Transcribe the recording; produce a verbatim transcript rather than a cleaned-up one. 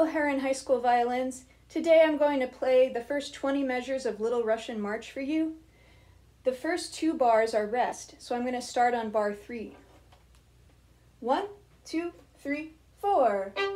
Hello, Heron High School violins. Today I'm going to play the first twenty measures of Little Russian March for you. The first two bars are rest, so I'm going to start on bar three. One, two, three, four.